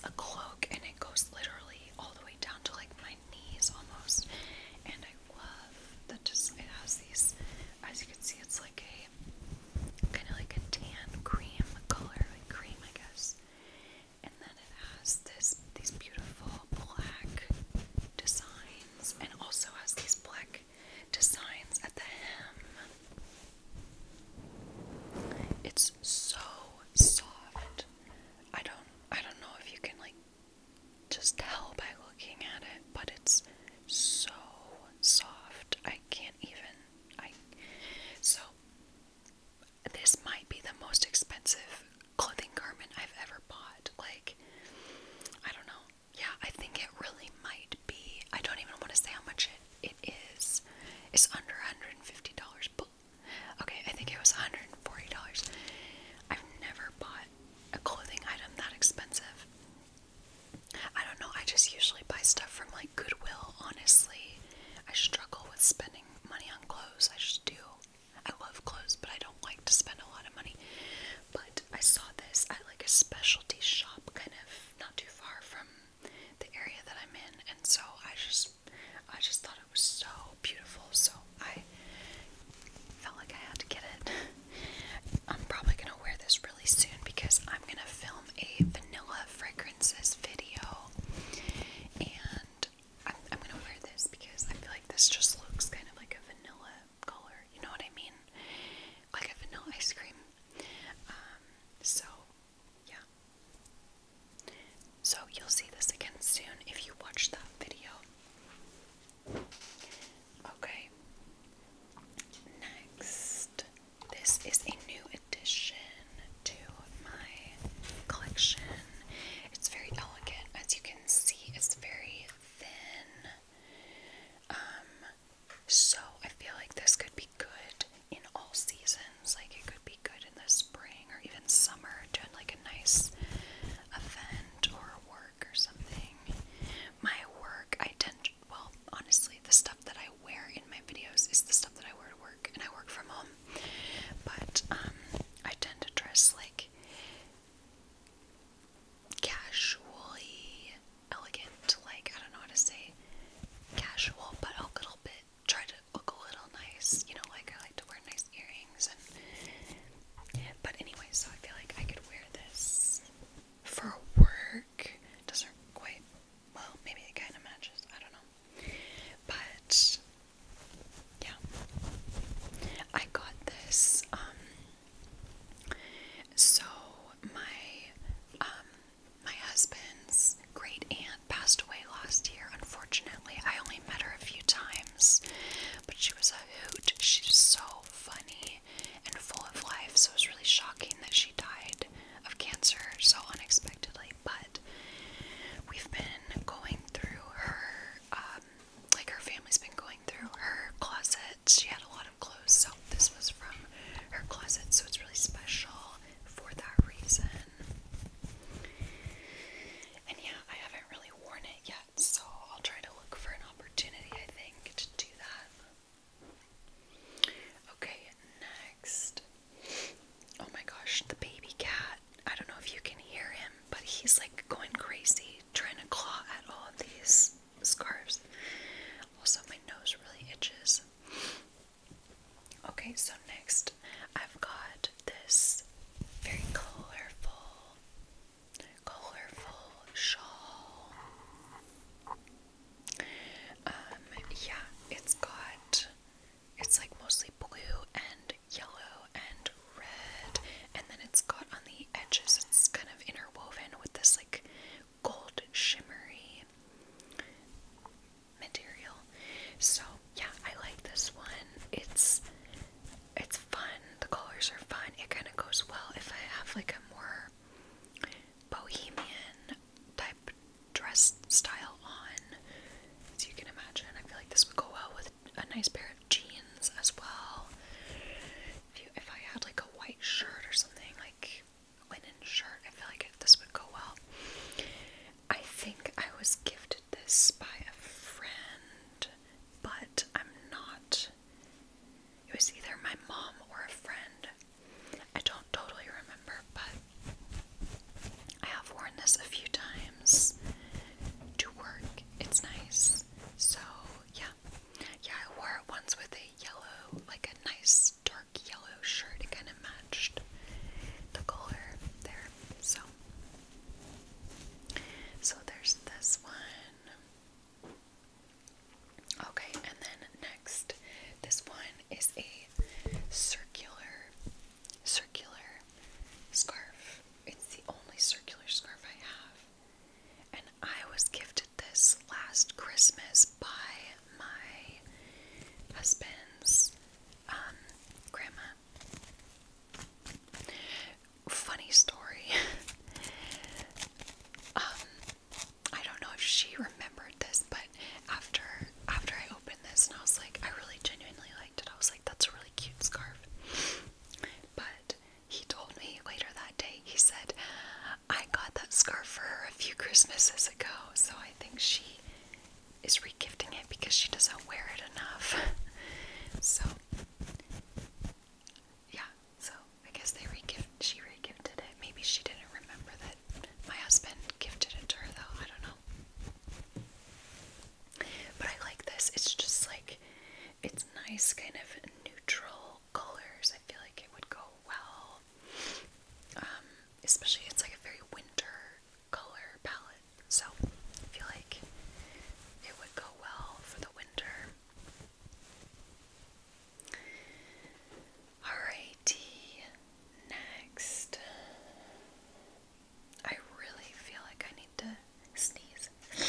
a cloak, and it goes literally all the way down to like my knees almost. And I love that. Just it has these, as you can see, it's like a kind of like a tan cream color, like cream, I guess. And then it has these beautiful black designs, and also has these black designs at the hem. It's so soft. I don't know if you can like just tell by looking at it, but it's so soft. I can't even so this might be the most expensive clothing garment I've ever bought. Like, I don't know. Yeah, I think it really might be. I don't even want to say how much it is. It's under $150, but okay, I think it was $140. I've never bought a clothing item that expensive. I don't know, I just usually buy stuff from like Goodwill, honestly. I struggle with spending money on clothes. I just do. I love clothes, but I don't like to spend a lot of money. But I saw this at like a specialty shop kind of not too far from the area that I'm in, and so I just thought it was so beautiful, so I felt like I had to get it. I'm probably gonna wear this really soon because I'm gonna film a vanilla fragrances video, and I'm gonna wear this because I feel like this just looks kind of like a vanilla color, you know what I mean? Like a vanilla ice cream. So, yeah. So you'll see this again soon if you watch that video. Okay. Next, this is a new addition to my collection. It's very elegant. she remembered this, but after I opened this and I was like, I really genuinely liked it. I was like, that's a really cute scarf. But he told me later that day, he said, I got that scarf for her a few Christmases ago, so I think she is regifting it because she doesn't wear it enough. So yeah, so I guess she regifted it. Maybe she didn't remember that my husband gifted it to her though, I don't know. But I like this. It's just like, it's nice kind of neutral colors. I feel like it would go well. Especially it's like a very winter color palette. So I feel like it would go well for the winter. Alrighty, next. I really feel like I need to sneeze.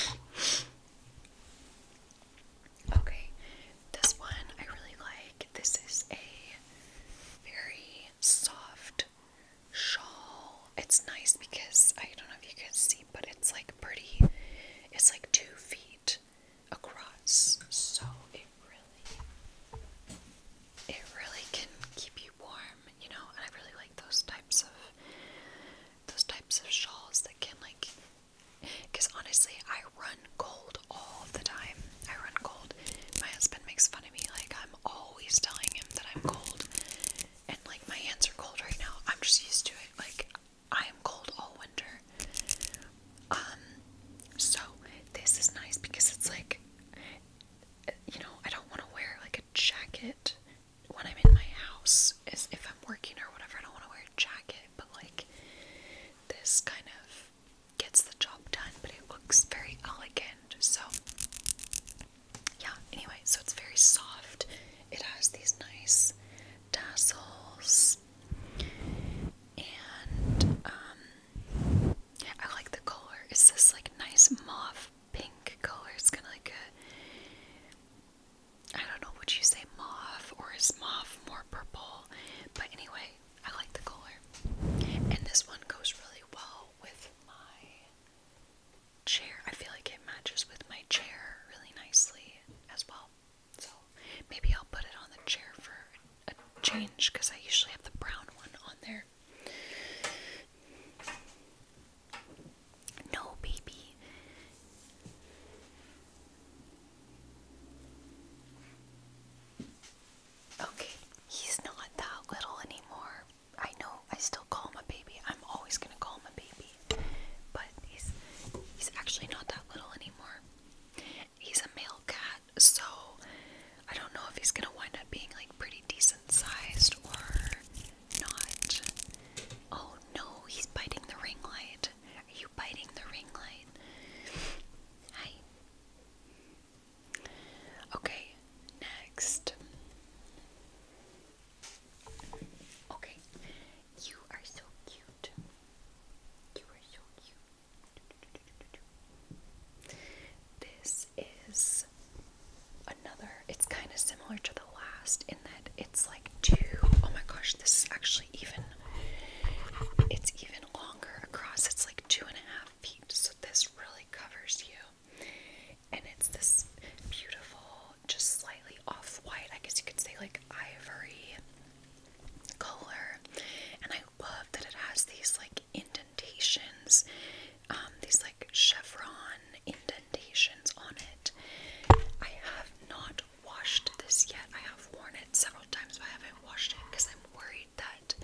Okay, this one I really like. This is a very soft shawl. It's nice because I don't know if you can see, but it's like pretty. It's like 2 feet across, so it really can keep you warm, you know. And I really like those types of shawls that can like, because honestly I run cold all the time. I run cold. My husband makes fun of me, like I'm always telling him that I'm cold, and like my hands are cold right now. I'm just used to it. Like I am cold all winter. So this is nice because it's like, you know, I don't want to wear like a jacket when I'm in my house. As if I'm working or whatever, I don't want to wear a jacket, but like this kind of gets the job done, but it looks very elegant. So yeah, anyway, so it's very soft. It has these nice tassels, and I like the color. It's this like nice mauve pink color. It's kind of like I don't know, would you say mauve, or is mauve more purple? But anyway, I like the color. And this one goes really well with my chair. I feel like it matches with my chair really nicely as well. So maybe I'll put it on the chair for a change, because I usually have the brown one on there. No, baby. Okay, he's not that little anymore. I know, I still call him a baby. I'm always gonna call him a baby. But he's actually not that little anymore. He's a male cat, so I don't know if he's gonna wind up being like pretty decent sized or not. Oh no, he's biting the ring light. Are you biting the ring light? Hi. Okay, next. Okay, you are so cute. You are so cute. This is another, it's kind of similar to the last in that it's like 2, oh my gosh, this is actually it's even longer across. It's like 2.5 feet, so this really covers you. And it's this beautiful, just slightly off-white, I guess you could say like ivory color. And I love that it has these like indentations, these like chevron indentations on it. I have not washed this yet. I have worn it several times, but I haven't washed it because I'm worried that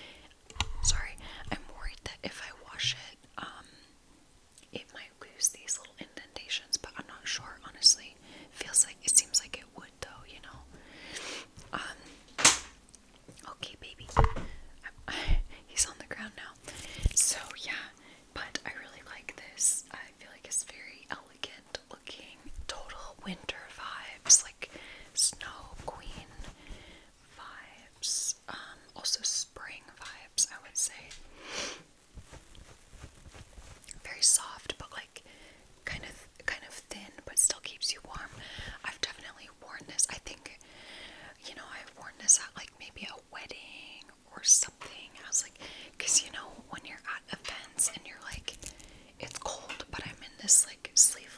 if I wash it, it might lose these little indentations, but I'm not sure, honestly. It seems like it would though, you know. Okay, baby. He's on the ground now. So yeah, but I really like this. I feel like it's very elegant looking. Total winter vibes, like Snow Queen vibes. Also spring vibes, I would say. Very soft, but like kind of thin, but still keeps you warm. I've definitely worn this. I think, you know, I've worn this at like maybe a wedding or something. I was like, because you know, when you're at events and you're like, it's cold, but I'm in this like sleeveless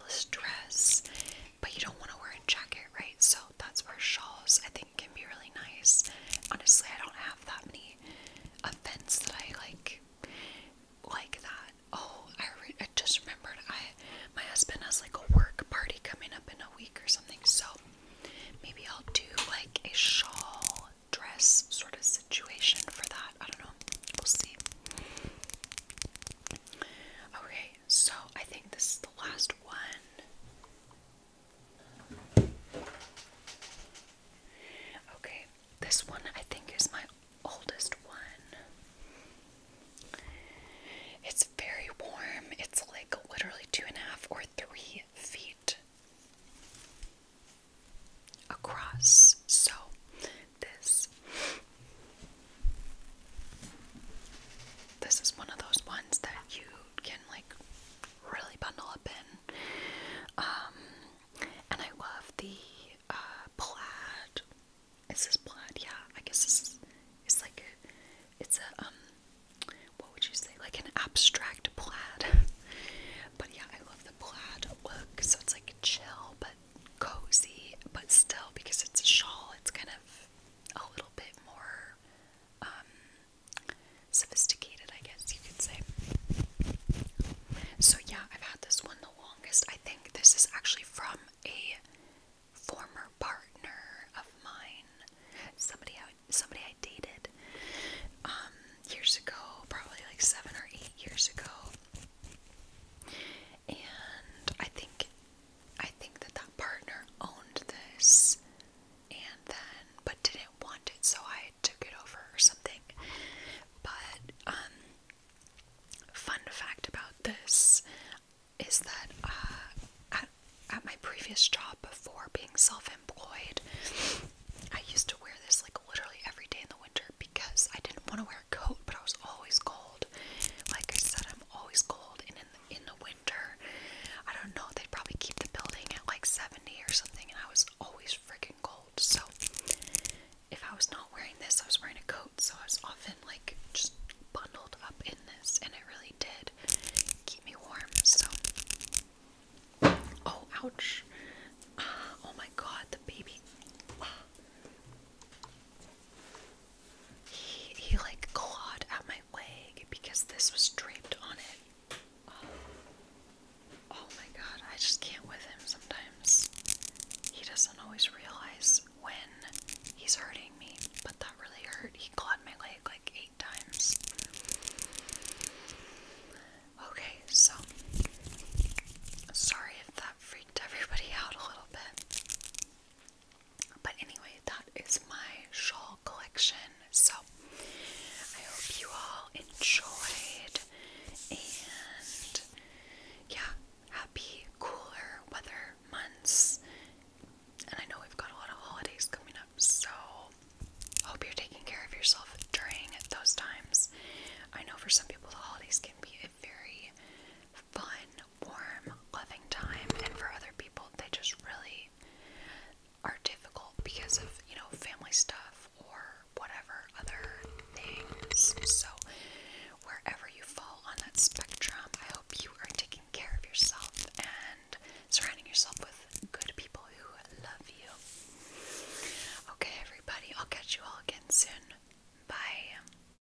previous job before being self-employed, I used to wear this like literally every day in the winter because I didn't want to wear a coat, but I was always cold. Like I said, I'm always cold, and in the winter, I don't know, they'd probably keep the building at like 70 or something, and I was always freaking cold. So if I was not wearing this, I was wearing a coat, so I was often like just bundled up in this, and it really did keep me warm. So, oh, ouch.